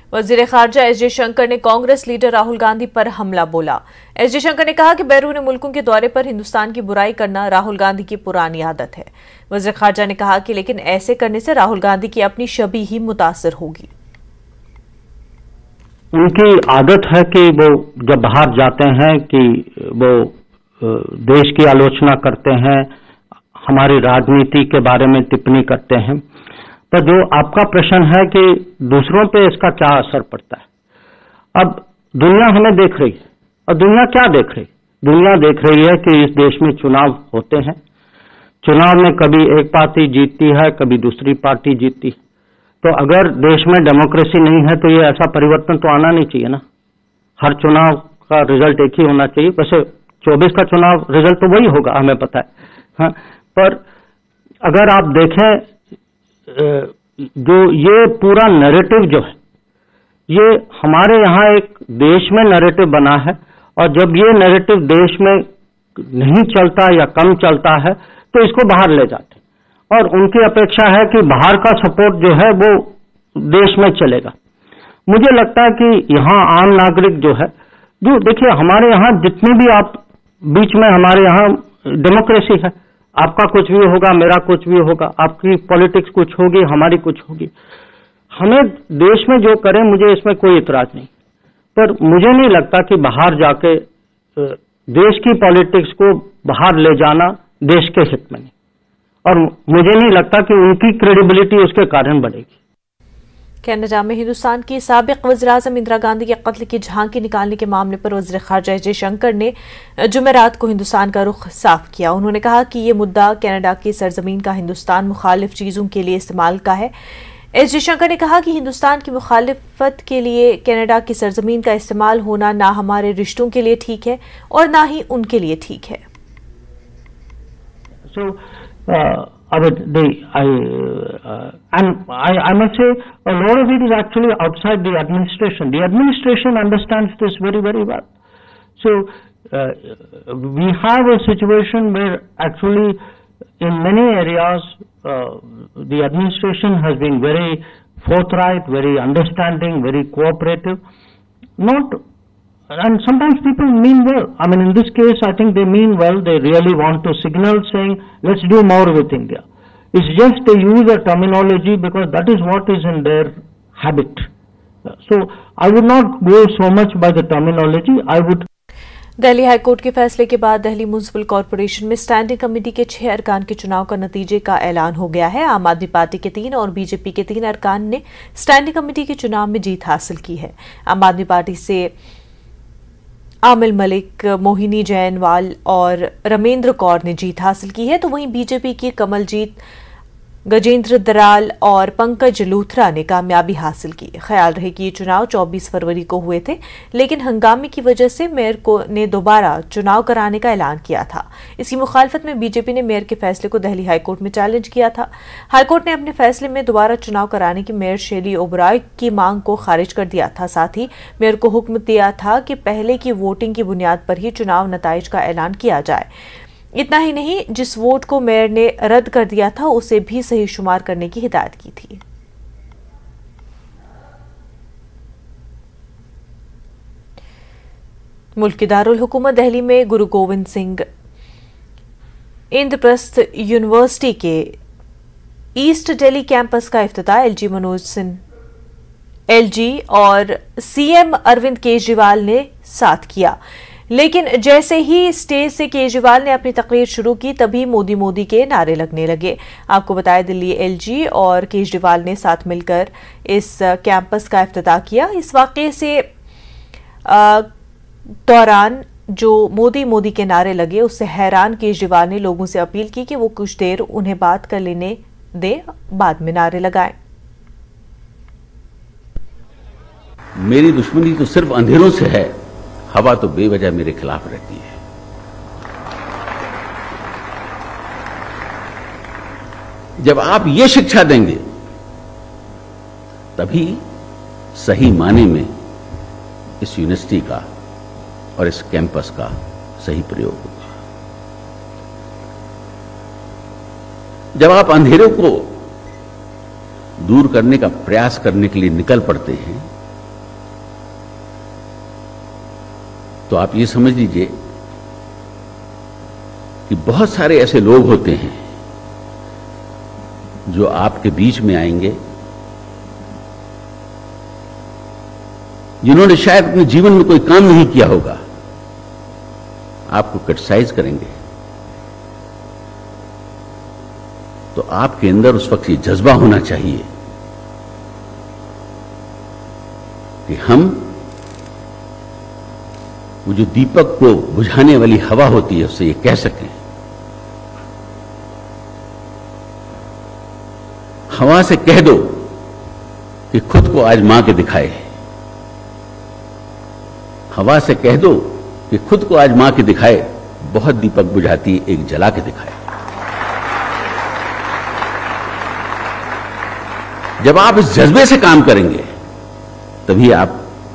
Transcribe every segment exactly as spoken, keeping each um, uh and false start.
वजीर खारजा एस जयशंकर ने कांग्रेस लीडर राहुल गांधी पर हमला बोला। एस जयशंकर ने कहा कि बैरून मुल्कों के दौरे पर हिंदुस्तान की बुराई करना राहुल गांधी की पुरानी आदत है। वजीर खारजा ने कहा कि लेकिन ऐसे करने से राहुल गांधी की अपनी छवि ही मुतासर होगी। उनकी आदत है कि वो जब बाहर जाते हैं कि वो देश की आलोचना करते हैं, हमारी राजनीति के बारे में टिप्पणी करते हैं। तो जो आपका प्रश्न है कि दूसरों पे इसका क्या असर पड़ता है, अब दुनिया हमें देख रही है और दुनिया क्या देख रही है? दुनिया देख रही है कि इस देश में चुनाव होते हैं, चुनाव में कभी एक पार्टी जीतती है, कभी दूसरी पार्टी जीतती है। तो अगर देश में डेमोक्रेसी नहीं है तो ये ऐसा परिवर्तन तो आना नहीं चाहिए ना। हर चुनाव का रिजल्ट एक ही होना चाहिए। वैसे चौबीस का चुनाव रिजल्ट तो वही होगा, हमें पता है, हाँ। पर अगर आप देखें जो ये पूरा नैरेटिव जो है, ये हमारे यहाँ एक देश में नैरेटिव बना है, और जब ये नैरेटिव देश में नहीं चलता या कम चलता है तो इसको बाहर ले जाते हैं, और उनकी अपेक्षा है कि बाहर का सपोर्ट जो है वो देश में चलेगा। मुझे लगता है कि यहाँ आम नागरिक जो है, जो देखिए हमारे यहाँ जितने भी आप बीच में हमारे यहाँ डेमोक्रेसी है, आपका कुछ भी होगा, मेरा कुछ भी होगा, आपकी पॉलिटिक्स कुछ होगी, हमारी कुछ होगी। हमें देश में जो करें मुझे इसमें कोई इतराज नहीं, पर मुझे नहीं लगता कि बाहर जाके देश की पॉलिटिक्स को बाहर ले जाना देश के हित में नहीं, और मुझे नहीं लगता कि उनकी क्रेडिबिलिटी उसके कारण बढ़ेगी। कनाडा में हिंदुस्तान की साबिक वज़ीर-ए-आज़म इंदिरा गांधी के कत्ल की झांकी निकालने के मामले पर वज़ीर खारजा एस जयशंकर ने जुमेरात को हिंदुस्तान का रुख साफ किया। उन्होंने कहा कि ये मुद्दा कनाडा की सरजमीन का हिंदुस्तान मुखालिफ चीज़ों के लिए इस्तेमाल का है। एस जयशंकर ने कहा कि हिंदुस्तान की मुखालिफत के लिए कनाडा की सरजमीन का इस्तेमाल होना ना हमारे रिश्तों के लिए ठीक है और ना ही उनके लिए ठीक है। so, uh... I mean, they, I, uh, and I, I must say, a lot of it is actually outside the administration. The administration understands this very, very well. So, uh, we have a situation where actually, in many areas, uh, the administration has been very forthright, very understanding, very cooperative. Not, and sometimes people mean well. I mean, in this case, I think they mean well. They really want to signal saying, let's do more with India. It's just they use a terminology because that is what is in their habit. So, I would not go so much by the terminology. I would. Delhi high court के फैसले के बाद Delhi municipal corporation में standing committee के छह अरकान के चुनाव का नतीजे का ऐलान हो गया है। आम आदमी पार्टी के तीन और बीजेपी के तीन अरकान ने स्टैंडिंग कमेटी के चुनाव में जीत हासिल की है। आम आदमी पार्टी से आमिल मलिक, मोहिनी जैनवाल और रमेंद्र कौर ने जीत हासिल की है, तो वहीं बीजेपी की कमलजीत, गजेंद्र दराल और पंकज लूथरा ने कामयाबी हासिल की। ख्याल रहे कि ये चुनाव चौबीस फरवरी को हुए थे, लेकिन हंगामे की वजह से मेयर को ने दोबारा चुनाव कराने का ऐलान किया था। इसकी मुखालफत में बीजेपी ने मेयर के फैसले को दिल्ली हाईकोर्ट में चैलेंज किया था। हाईकोर्ट ने अपने फैसले में दोबारा चुनाव कराने की मेयर शेली ओबराय की मांग को खारिज कर दिया था। साथ ही मेयर को हुक्म दिया था कि पहले की वोटिंग की बुनियाद पर ही चुनाव नताइज का ऐलान किया जाए। इतना ही नहीं, जिस वोट को मेयर ने रद्द कर दिया था उसे भी सही शुमार करने की हिदायत की थी। मुल्क की दारुल हुकूमत दिल्ली में गुरु गोविंद सिंह इंद्रप्रस्थ यूनिवर्सिटी के ईस्ट दिल्ली कैंपस का इफ्तिताह एलजी मनोज सिंह एलजी और सीएम अरविंद केजरीवाल ने साथ किया। लेकिन जैसे ही स्टेज से केजरीवाल ने अपनी तकरीर शुरू की, तभी मोदी मोदी के नारे लगने लगे। आपको बताया, दिल्ली एलजी और केजरीवाल ने साथ मिलकर इस कैंपस का इफ्तिताह किया। इस वाकये से दौरान जो मोदी मोदी के नारे लगे, उससे हैरान केजरीवाल ने लोगों से अपील की कि वो कुछ देर उन्हें बात कर लेने दे, बाद में नारे लगाएं। मेरी दुश्मनी तो सिर्फ अंधेरों से है, हवा तो बेवजह मेरे खिलाफ रहती है। जब आप ये शिक्षा देंगे, तभी सही माने में इस यूनिवर्सिटी का और इस कैंपस का सही प्रयोग होगा। जब आप अंधेरों को दूर करने का प्रयास करने के लिए निकल पड़ते हैं, तो आप ये समझ लीजिए कि बहुत सारे ऐसे लोग होते हैं जो आपके बीच में आएंगे, जिन्होंने शायद अपने जीवन में कोई काम नहीं किया होगा, आपको क्रिटिसाइज करेंगे। तो आपके अंदर उस वक्त ये जज्बा होना चाहिए कि हम वो जो दीपक को बुझाने वाली हवा होती है उससे ये कह सकें, हवा से कह दो कि खुद को आजमा के दिखाए, हवा से कह दो कि खुद को आजमा के दिखाए, बहुत दीपक बुझाती है, एक जला के दिखाए। जब आप इस जज्बे से काम करेंगे तभी आप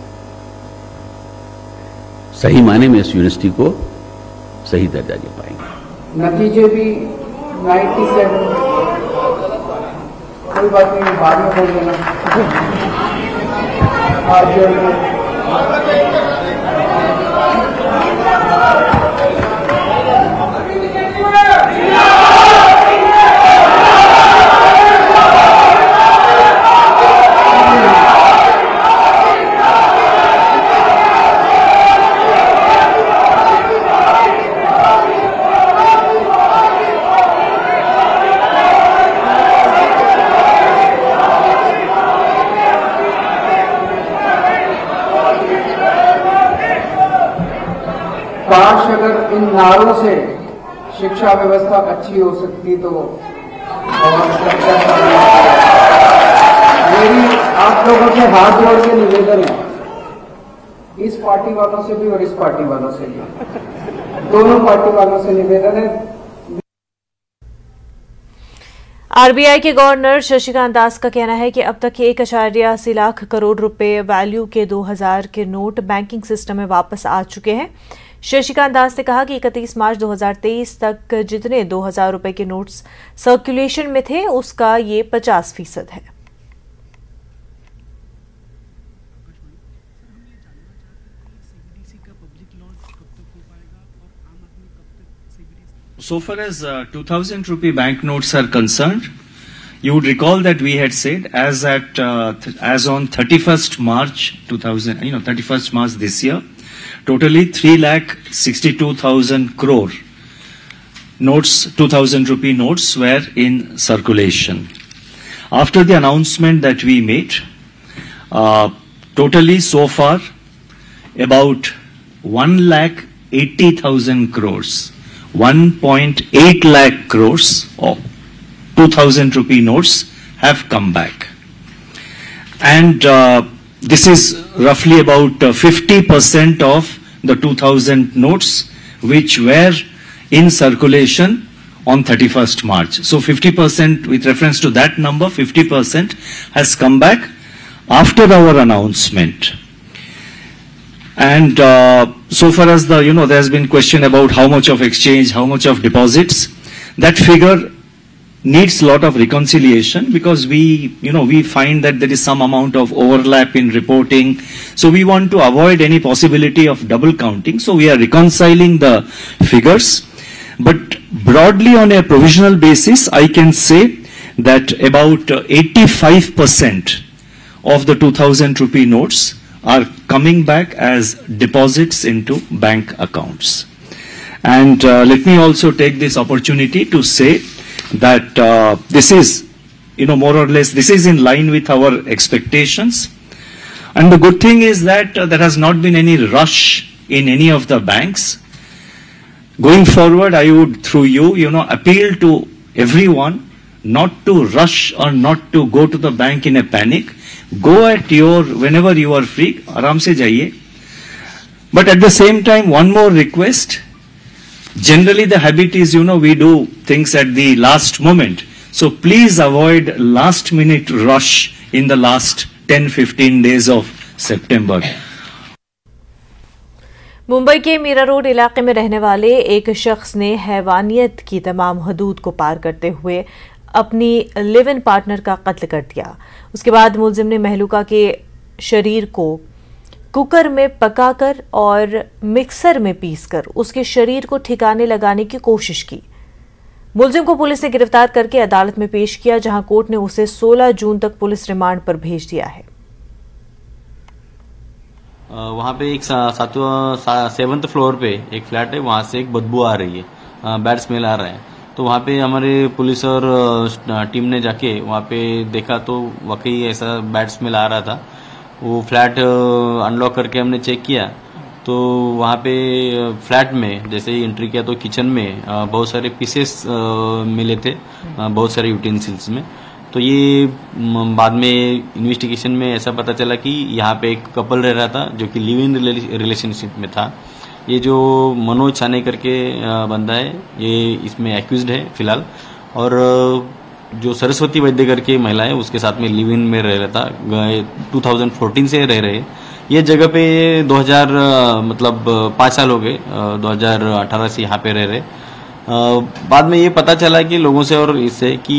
सही माने में इस यूनिवर्सिटी को सही दर्जा दे पाएंगे। नतीजे भी सत्तानवे, कोई बात नहीं, बाद में बोल देना। आज काश अगर इन नारों से शिक्षा व्यवस्था अच्छी हो सकती तो बहुत अच्छा था। मेरी आप लोगों से हाथ जोड़ के निवेदन है, इस पार्टी वालों से भी और इस पार्टी वालों से भी, दोनों पार्टी वालों से निवेदन है। आरबीआई के गवर्नर शशिकांत दास का कहना है कि अब तक एक अशारिया अस्सी लाख करोड़ रुपए वैल्यू के दो हजार के नोट बैंकिंग सिस्टम में वापस आ चुके हैं। शशिकांत दास ने कहा कि इकतीस मार्च दो हजार तेईस तक जितने दो हजार रुपए के नोट्स सर्कुलेशन में थे उसका ये पचास फीसद है। So far as uh, two thousand rupee banknotes are concerned, you would recall that we had said as at uh, th as on thirty-first March two thousand, you know, thirty-first March this year, totally three lakh sixty-two thousand crore notes, two thousand rupee notes were in circulation. After the announcement that we made, uh, totally so far about one lakh eighty thousand crores. one point eight lakh crores of two thousand rupee notes have come back. And uh, this is roughly about uh, fifty percent of the two thousand notes which were in circulation on thirty-first March. So fifty percent, with reference to that number, fifty percent has come back after our announcement. And uh, so far as the, you know, there's been question about how much of exchange, how much of deposits, that figure needs a lot of reconciliation because we, you know, we find that there is some amount of overlap in reporting. So we want to avoid any possibility of double counting. So we are reconciling the figures. But broadly on a provisional basis, I can say that about eighty-five percent of the two thousand rupee notes are coming back as deposits into bank accounts. And uh, let me also take this opportunity to say that uh, this is, you know, more or less, this is in line with our expectations. And the good thing is that uh, there has not been any rush in any of the banks. Going forward, I would, through you, you know, appeal to everyone not to rush or not to go to the bank in a panic. Go at your, whenever you are free, आराम से जाइए. But at the same time, one more request. Generally, the habit is, you know, we do things at the last moment. So please avoid last minute rush in the last ten to fifteen days of September. Mumbai के Meera road इलाके में रहने वाले एक शख्स ने हैवानियत की तमाम हदूद को पार करते हुए अपनी लिव इन पार्टनर का कत्ल कर दिया। उसके बाद मुलजिम ने महलूका के शरीर को कुकर में पकाकर और मिक्सर में पीसकर उसके शरीर को ठिकाने लगाने की कोशिश की। मुलजिम को पुलिस ने गिरफ्तार करके अदालत में पेश किया, जहां कोर्ट ने उसे सोलह जून तक पुलिस रिमांड पर भेज दिया है। वहाँ पे एक सातवां सेवंथ फ्लोर पे एक फ्लैट है, वहाँ से एक बदबू आ रही है, बैड स्मेल आ रहा है। तो वहाँ पे हमारे पुलिस और टीम ने जाके वहाँ पे देखा तो वाकई ऐसा बैड स्मेल आ रहा था। वो फ्लैट अनलॉक करके हमने चेक किया तो वहाँ पे फ्लैट में जैसे ही एंट्री किया तो किचन में बहुत सारे पीसेस मिले थे, बहुत सारे यूटेंसिल्स में। तो ये बाद में इन्वेस्टिगेशन में ऐसा पता चला कि यहाँ पे एक कपल रह रहा था जो कि लिव इन रिलेशनशिप में था। ये जो मनोज छाने करके बंदा है, ये इसमें एक्यूज्ड है फिलहाल। और जो सरस्वती वैद्य करके महिला है उसके साथ में लिव इन में रह रहा था, दो हज़ार चौदह से रह रहे। ये जगह पे दो हज़ार मतलब पाँच साल हो गए, दो हज़ार अठारह से यहाँ पे रह रहे। बाद में ये पता चला कि लोगों से और इससे कि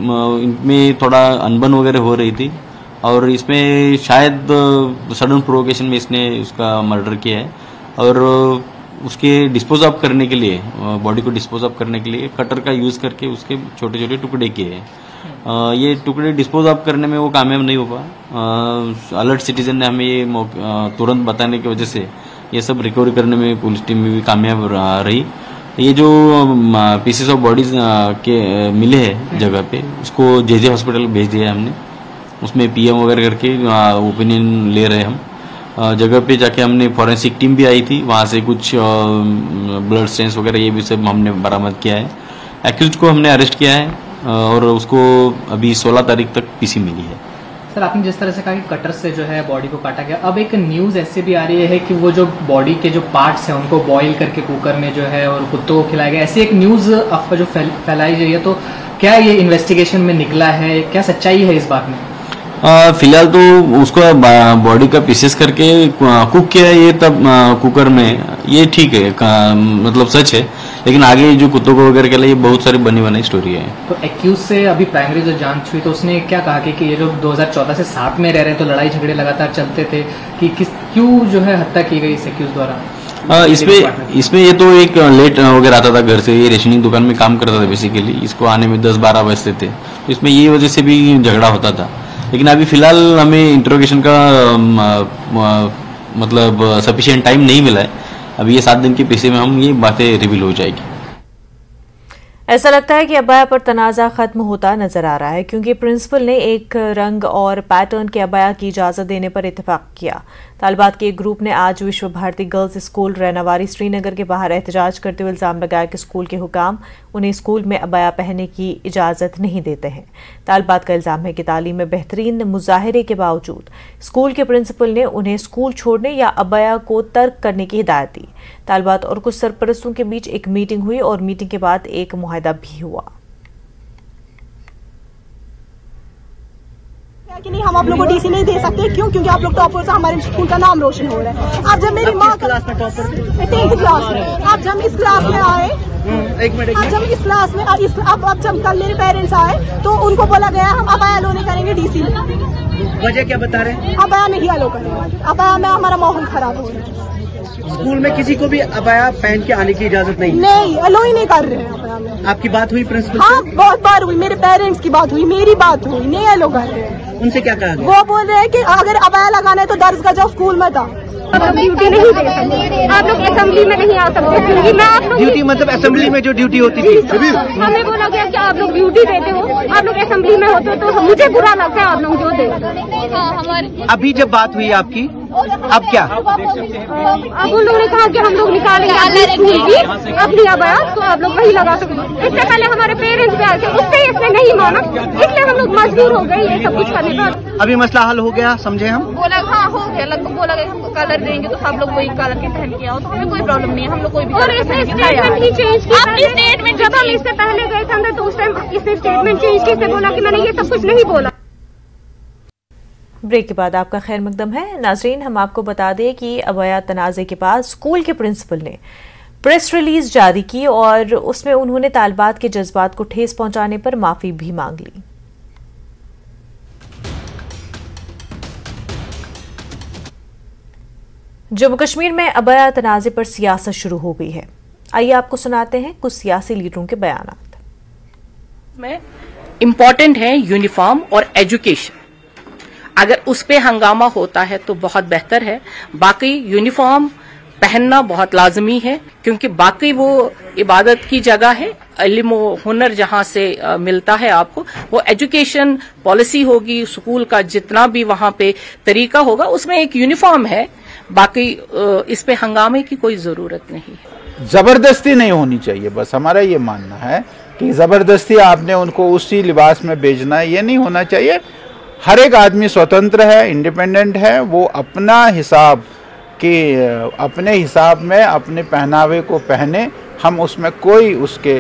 इनमें थोड़ा अनबन वगैरह हो रही थी और इसमें शायद सडन प्रोवोकेशन में इसने उसका मर्डर किया है। और उसके डिस्पोज ऑफ करने के लिए, बॉडी को डिस्पोज ऑफ करने के लिए कटर का यूज करके उसके छोटे छोटे टुकड़े किए हैं। ये टुकड़े डिस्पोज ऑफ करने में वो कामयाब नहीं हो पाया। अलर्ट सिटीजन ने हमें ये तुरंत बताने की वजह से ये सब रिकवरी करने में पुलिस टीम भी कामयाब रही। ये जो पीसेस ऑफ बॉडीज के मिले हैं जगह पे, उसको जे जे हॉस्पिटल भेज दिया हमने। उसमें पीएम वगैरह करके ओपिनियन ले रहे हम। जगह पे जाके हमने फॉरेंसिक टीम भी आई थी, वहाँ से कुछ ब्लड स्टेन्स वगैरह ये भी सब हमने बरामद किया है। एक्यूज्ड को हमने अरेस्ट किया है और उसको अभी सोलह तारीख तक पीसी मिली है। सर, आपने जिस तरह से कहा कि कटर से जो है बॉडी को काटा गया, अब एक न्यूज़ ऐसे भी आ रही है कि वो जो बॉडी के जो पार्ट्स हैं उनको बॉईल करके कुकर में जो है और कुत्तों को खिलाया गया, ऐसी एक न्यूज़ अफवाह जो फैलाई गई है। तो क्या ये इन्वेस्टिगेशन में निकला है, क्या सच्चाई है इस बात में? फिलहाल तो उसको बॉडी का पीसेस करके कुक किया ये तब कुकर में, ये ठीक है, मतलब सच है। लेकिन आगे जो कुत्तों को वगैरह के लिए बहुत सारी बनी बनाई स्टोरी है। तो एक्यूज से अभी प्राइमरी जो जांच हुई तो उसने क्या कहा कि, कि ये जो दो हज़ार चौदह से साथ में रह रहे हैं तो लड़ाई झगड़े लगातार चलते थे, कि किस क्यों जो है हत्या की गई इस एक्यूज द्वारा? आ, इसमें इसमें ये तो एक लेट वगैरह आता था घर से, ये रेशनिंग दुकान में काम करता था बेसिकली। इसको आने में दस बारह बजते थे, तो इसमें ये वजह से भी झगड़ा होता था। लेकिन अभी फिलहाल हमें इंट्रोगेशन का मतलब सफिशिएंट टाइम नहीं मिला है। अभी ये सात दिन के पीछे में हम ये बातें रिवील हो जाएगी। ऐसा लगता है कि अबाया पर तनाज़ा खत्म होता नजर आ रहा है, क्योंकि प्रिंसिपल ने एक रंग और पैटर्न के अबाया की इजाजत देने पर इत्तेफाक किया। तालिबात के एक ग्रुप ने आज विश्व भारती गर्ल्स स्कूल रैनावारी श्रीनगर के बाहर एहतजाज करते हुए इल्जाम लगाया कि स्कूल के हुकाम उन्हें स्कूल में अबाया पहनने की इजाजत नहीं देते हैं। तालिबात का इल्जाम है कि तालीम में बेहतरीन मुजाहिरे के बावजूद स्कूल के प्रिंसिपल ने उन्हें स्कूल छोड़ने या अबाया को तर्क करने की हिदायत दी। तालिबात और कुछ सरपरस्तों के बीच एक मीटिंग हुई और मीटिंग के बाद एक मुआहदा भी हुआ कि नहीं, हम आप लोगों को डीसी नहीं दे सकते। क्यों? क्योंकि आप लोग टॉपर से हमारे स्कूल का नाम रोशन हो रहा है। आप जब मेरी माँ क्लास में टॉपर टेंथ क्लास में आप जब इस क्लास में आए, एक मिनट आप जब इस क्लास में इस, अब अब जब कल मेरे पेरेंट्स आए तो उनको बोला गया हम अबाया अलो नहीं करेंगे डीसी में। वजह क्या बता रहे हैं? अबाया नहीं अलो करेंगे, अबाया में हमारा माहौल खराब हो रहा है। स्कूल में किसी को भी अबाया पहन के आने की इजाजत नहीं? नहीं, अलो ही नहीं कर रहे हैं अबाया में। आपकी बात हुई प्रिंसिपल? हाँ, बहुत बार हुई, मेरे पेरेंट्स की बात हुई, मेरी बात हुई, नहीं अलो कर रहे हैं। उनसे क्या कहा गया? वो बोल रहे हैं कि अगर अबाया लगाना है तो दर्ज का जाओ, स्कूल में था। आप लोग ड्यूटी नहीं दे सकते, आप लोग असेंबली में नहीं आ सकते, क्योंकि मैं आप लोग ड्यूटी मतलब असेंबली में जो ड्यूटी होती थी। हमें बोला गया कि आप लोग ड्यूटी देते हो, आप लोग असेंबली में होते हो, तो मुझे बुरा लगता है आप लोग जो दे। अभी जब बात हुई आपकी, अब क्या? अब उन लोगों ने कहा कि हम लोग निकालेंगे स्कूल की अपनी अबाया, तो आप लोग वही लगा सकते। इससे पहले हमारे पेरेंट्स भी आए थे, उससे इसने नहीं माना, इसलिए हम लोग मजबूर हो गए ये सब कुछ करने का। अभी मसला हल हो गया, समझे हम? बोला हाँ हो गया, लगभग बोला गया हमको कलर देंगे तो सब लोग वही कलर के पहन के आओ, तो हमें कोई प्रॉब्लम नहीं है, हम लोग कोई भी। और इसने स्टेटमेंट ही चेंज किया, अपनी स्टेटमेंट जब हम इससे पहले गए थे तो उस टाइम इसने स्टेटमेंट चेंज की, इसने बोला कि मैंने ये सब कुछ नहीं बोला। ब्रेक के बाद आपका खैर मकदम है। नाजरीन, हम आपको बता दें कि अबाया तनाज़े के बाद स्कूल के प्रिंसिपल ने प्रेस रिलीज जारी की और उसमें उन्होंने तालिबात के जज्बात को ठेस पहुंचाने पर माफी भी मांग ली। जम्मू कश्मीर में अबया तनाज़े पर सियासत शुरू हो गई है। आइए आपको सुनाते हैं कुछ सियासी लीडरों के बयानात। में इम्पोर्टेंट है यूनिफॉर्म और एजुकेशन, अगर उस पे हंगामा होता है तो बहुत बेहतर है। बाकी यूनिफॉर्म पहनना बहुत लाजमी है, क्योंकि बाकी वो इबादत की जगह है, इल्म और हुनर जहां से आ, मिलता है आपको, वो एजुकेशन पॉलिसी होगी, स्कूल का जितना भी वहां पे तरीका होगा उसमें एक यूनिफॉर्म है। बाकी आ, इस पे हंगामे की कोई जरूरत नहीं है। जबरदस्ती नहीं होनी चाहिए, बस हमारा ये मानना है कि जबरदस्ती आपने उनको उसी लिबास में भेजना है, ये नहीं होना चाहिए। हर एक आदमी स्वतंत्र है, इंडिपेंडेंट है, वो अपना हिसाब कि अपने हिसाब में अपने पहनावे को पहने, हम उसमें कोई उसके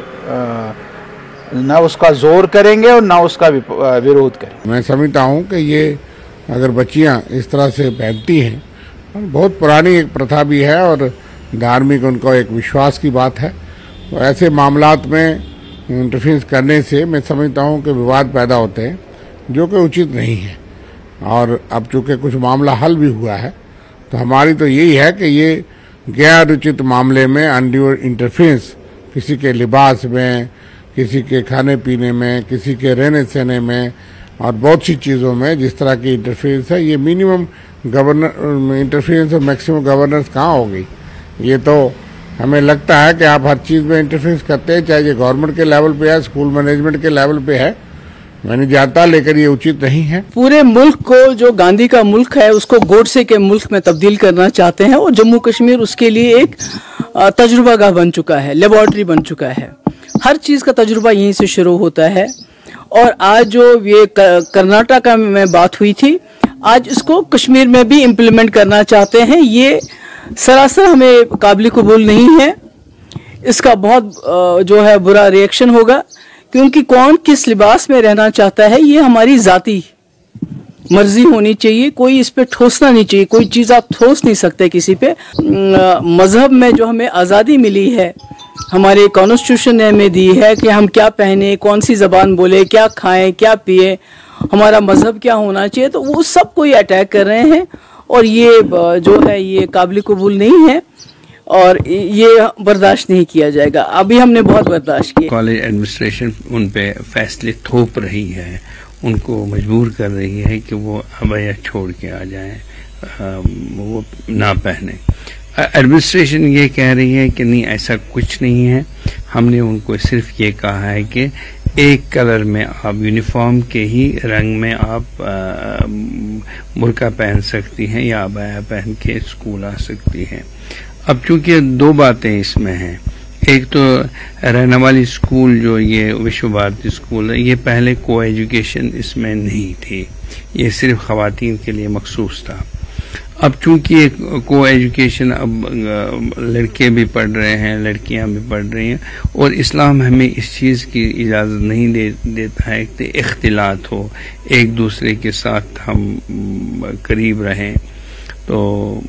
ना उसका जोर करेंगे और ना उसका विरोध करेंगे। मैं समझता हूँ कि ये अगर बच्चियाँ इस तरह से पहनती हैं, और बहुत पुरानी एक प्रथा भी है और धार्मिक उनका एक विश्वास की बात है, तो ऐसे मामलात में इंटरफेरेंस करने से मैं समझता हूँ कि विवाद पैदा होते हैं, जो कि उचित नहीं है। और अब चूंकि कुछ मामला हल भी हुआ है, तो हमारी तो यही है कि ये गैर उचित मामले में अनड्यू इंटरफेरेंस किसी के लिबास में, किसी के खाने पीने में, किसी के रहने सहने में और बहुत सी चीज़ों में जिस तरह की इंटरफेरेंस है, ये मिनिमम गवर्नर इंटरफेरेंस और मैक्सिमम गवर्नेंस कहाँ होगी। ये तो हमें लगता है कि आप हर चीज़ में इंटरफेरेंस करते हैं, चाहे ये गवर्नमेंट के लेवल पे है, स्कूल मैनेजमेंट के लेवल पे है, मैं नहीं जानता, लेकिन ये उचित नहीं है। पूरे मुल्क को, जो गांधी का मुल्क है, उसको गोडसे के मुल्क में तब्दील करना चाहते हैं, और जम्मू कश्मीर उसके लिए एक तजुर्बागाह बन चुका है, लेबोरेटरी बन चुका है। हर चीज़ का तजुर्बा यहीं से शुरू होता है। और आज जो ये कर्नाटक में बात हुई थी, आज इसको कश्मीर में भी इम्प्लीमेंट करना चाहते हैं। ये सरासर हमें काबिल कबूल नहीं है। इसका बहुत जो है बुरा रिएक्शन होगा, क्योंकि कौन किस लिबास में रहना चाहता है ये हमारी जाती मर्जी होनी चाहिए, कोई इस पे ठोसना नहीं चाहिए। कोई चीज़ आप ठोस नहीं सकते किसी पे। मजहब में जो हमें आज़ादी मिली है, हमारे कॉन्स्टिट्यूशन ने हमें दी है कि हम क्या पहने, कौन सी ज़बान बोले, क्या खाएं, क्या पिए, हमारा मजहब क्या होना चाहिए, तो वो सब को ये अटैक कर रहे हैं। और ये जो है ये काबिल कबूल नहीं है और ये बर्दाश्त नहीं किया जाएगा। अभी हमने बहुत बर्दाश्त किया। कॉलेज एडमिनिस्ट्रेशन उन पे फैसले थोप रही है, उनको मजबूर कर रही है कि वो अबया छोड़ के आ जाएं, वो ना पहने। एडमिनिस्ट्रेशन ये कह रही है कि नहीं, ऐसा कुछ नहीं है। हमने उनको सिर्फ ये कहा है कि एक कलर में आप यूनिफॉर्म के ही रंग में आप बुर्का पहन सकती हैं या अबया पहन के स्कूल आ सकती हैं। अब चूंकि दो बातें इसमें हैं, एक तो रहने वाली स्कूल जो ये विश्व भारती स्कूल है, ये पहले को एजुकेशन इसमें नहीं थी, ये सिर्फ खवातीन के लिए मखसूस था। अब चूंकि को एजुकेशन अब लड़के भी पढ़ रहे हैं, लड़कियां भी पढ़ रही हैं, और इस्लाम हमें इस चीज़ की इजाज़त नहीं दे, देता है कि इख्तिलात हो, एक दूसरे के साथ हम करीब रहें। तो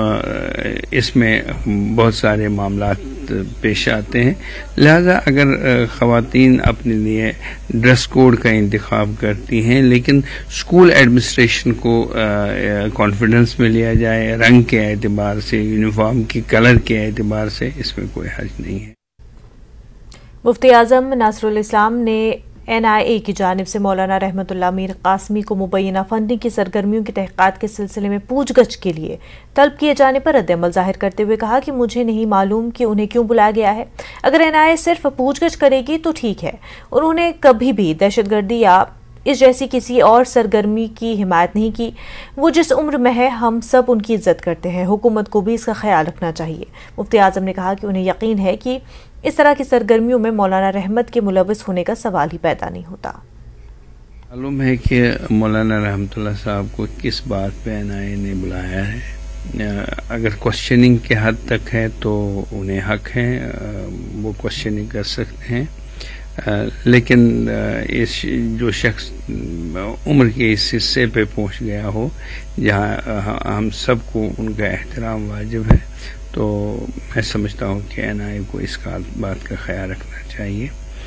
इसमें बहुत सारे मामलात पेश आते हैं। लिहाजा अगर ख़वातीन अपने लिए ड्रेस कोड का इंतखाब करती हैं, लेकिन स्कूल एडमिनिस्ट्रेशन को कॉन्फिडेंस में लिया जाए, रंग के एतबार से, यूनिफॉर्म की कलर के एतबार से, इसमें कोई हर्ज नहीं है। मुफ्ती आजम नासरुल इस्लाम ने एन आई ए की जानिब से मौलाना रहमतुल्लाह मीर कासमी को मुबैना फंडिंग की सरगर्मियों की तहक़ीक़ात के सिलसिले में पूछगछ के लिए तलब किए जाने पर रद्द-ए-अमल जाहिर करते हुए कहा कि मुझे नहीं मालूम कि उन्हें क्यों बुलाया गया है। अगर एन आई ए सिर्फ पूछगछ करेगी तो ठीक है। उन्होंने कभी भी दहशतगर्दी या इस जैसी किसी और सरगर्मी की हिमायत नहीं की। वो जिस उम्र में है हम सब उनकी इज्जत करते हैं, हुकूमत को भी इसका ख्याल रखना चाहिए। मुफ्ती आजम ने कहा कि उन्हें यकीन है कि इस तरह की सरगर्मियों में मौलाना रहमत के मुलविस होने का सवाल ही पैदा नहीं होता। मालूम है कि मौलाना रहमतुल्लाह साहब को किस बात पे एन आई ए ने बुलाया है। अगर क्वेश्चनिंग के हद तक है तो उन्हें हक है, वो क्वेश्चनिंग कर सकते हैं। लेकिन इस जो शख्स उम्र के इस हिस्से पे पहुंच गया हो जहां हम सबको उनका एहतराम वाजिब है, तो मैं समझता हूँ कि एन आई ए को इस बात का ख्याल रखना चाहिए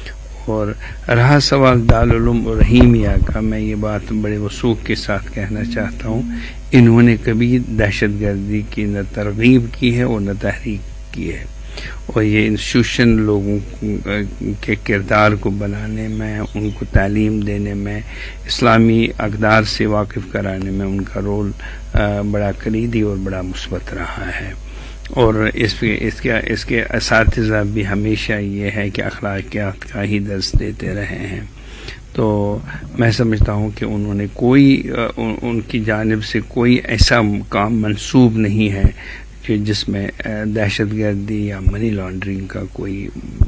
और रहा सवाल दारुल उलूम रहीमिया का, मैं ये बात बड़े वसूख के साथ कहना चाहता हूँ, इन्होंने कभी दहशतगर्दी की न तरगीब की है और न तहरीक की है, और ये इंस्टीट्यूशन लोगों के किरदार को बनाने में, उनको तालीम देने में, इस्लामी अक़दार से वाकिफ़ कराने में उनका रोल बड़ा कलीदी और बड़ा मुस्बत रहा है। और इसके इसके इसके असातिज़ा भी हमेशा ये है कि अखलाकियात का ही दर्स देते रहे हैं। तो मैं समझता हूँ कि उन्होंने कोई उन, उनकी जानिब से कोई ऐसा काम मंसूब नहीं है कि जिसमें दहशतगर्दी या मनी लॉन्ड्रिंग का कोई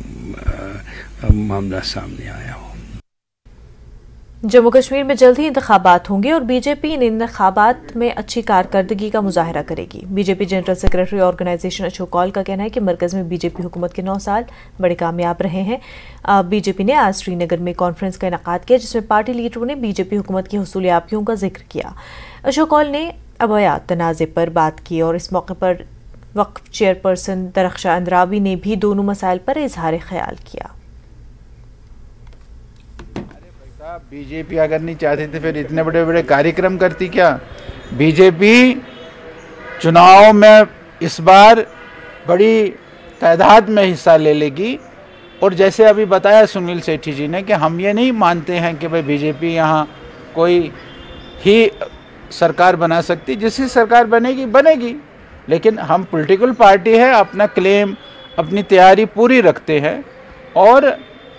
मामला सामने आया हो। जम्मू कश्मीर में जल्द ही इंतखाबात होंगे और बीजेपी इन इंतखाबात में अच्छी कारकर्दगी का मुजाहरा करेगी। BJP general secretary organisation Ashok Kaul का कहना है कि मरकज में बीजेपी हुकूमत के नौ साल बड़े कामयाब रहे हैं। बीजेपी ने आज श्रीनगर में कॉन्फ्रेंस का इनेकाद किया जिसमें पार्टी लीडरों ने बीजेपी हुकूमत की हुसूलियाबियों का जिक्र किया। अशोक कौल ने अबयात तनाज़े पर बात की और इस मौके पर वक्फ चेयरपर्सन दरख्शां अंद्राबी ने भी दोनों मसाइल पर इजहार ख्याल किया। बीजेपी अगर नहीं चाहती थी फिर इतने बड़े बड़े कार्यक्रम करती क्या? बीजेपी चुनाव में इस बार बड़ी तादाद में हिस्सा ले लेगी, और जैसे अभी बताया सुनील सेठी जी ने कि हम ये नहीं मानते हैं कि भाई बीजेपी यहाँ कोई ही सरकार बना सकती, जिसकी सरकार बनेगी बनेगी, लेकिन हम पॉलिटिकल पार्टी है, अपना क्लेम अपनी तैयारी पूरी रखते हैं और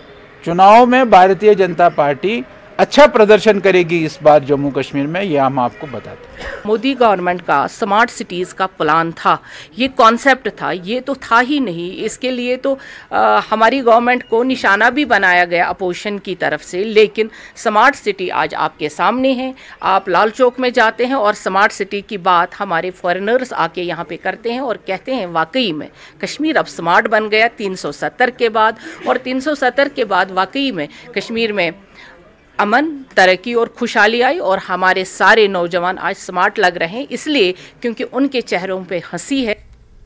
चुनाव में भारतीय जनता पार्टी अच्छा प्रदर्शन करेगी इस बार जम्मू कश्मीर में, ये हम आपको बताते हैं। मोदी गवर्नमेंट का स्मार्ट सिटीज़ का प्लान था, ये कॉन्सेप्ट था, ये तो था ही नहीं। इसके लिए तो आ, हमारी गवर्नमेंट को निशाना भी बनाया गया अपोजिशन की तरफ से, लेकिन स्मार्ट सिटी आज आपके सामने है। आप लाल चौक में जाते हैं और स्मार्ट सिटी की बात हमारे फॉरेनर्स आके यहाँ पे करते हैं और कहते हैं वाकई में कश्मीर अब स्मार्ट बन गया तीन सौ सत्तर के बाद, और तीन सौ सत्तर के बाद वाकई में कश्मीर में अमन, तरक्की और खुशहाली आई और हमारे सारे नौजवान आज स्मार्ट लग रहे हैं, इसलिए क्योंकि उनके चेहरों पे हंसी है।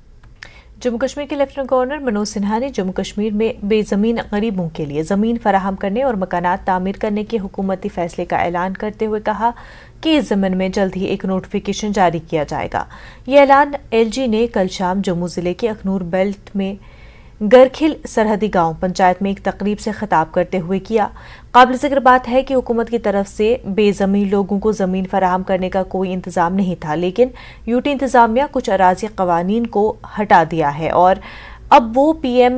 जम्मू कश्मीर के लेफ्टिनेंट गवर्नर मनोज सिन्हा ने जम्मू कश्मीर में बेजमीन गरीबों के लिए जमीन फराहम करने और मकानात तामीर करने के हुकूमती फैसले का ऐलान करते हुए कहा कि इस ज़मीन में जल्द ही एक नोटिफिकेशन जारी किया जाएगा। ये ऐलान एलजी ने कल शाम जम्मू जिले के अखनूर बेल्ट में गरखिल सरहदी गांव पंचायत में एक तकरीब से खिताब करते हुए किया। काबिल जिक्र बात है कि हुकूमत की तरफ से बेज़मीन लोगों को ज़मीन फराहम करने का कोई इंतज़ाम नहीं था, लेकिन यूटी इंतज़ामिया कुछ अराजी कवानीन को हटा दिया है और अब वो पीएम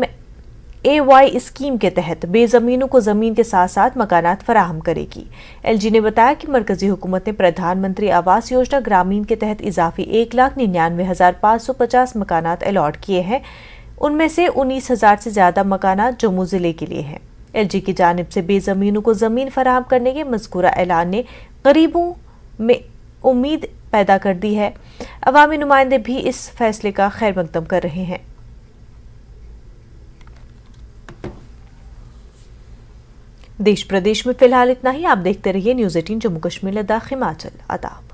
ए वाई स्कीम के तहत बेज़मीनों को ज़मीन के साथ साथ मकानात फराहम करेगी। एलजी ने बताया कि मरकजी हुकूमत ने प्रधानमंत्री आवास योजना ग्रामीण के तहत इजाफी एक लाख निन्यानवे हजार पाँच सौ पचास मकानात अलॉट किए हैं। उनमें से उन्नीस हजार से ज्यादा मकानात जम्मू जिले के लिए हैं। एलजी की जानिब से बेजमीनों को जमीन फराहम करने के मज़कूरा ऐलान ने गरीबों में उम्मीद पैदा कर दी है। अवामी नुमाइंदे भी इस फैसले का खैर मकदम कर रहे हैं। देश प्रदेश में फिलहाल इतना ही। आप देखते रहिए न्यूज़ एटीन जम्मू कश्मीर लद्दाख हिमाचल। आदाब।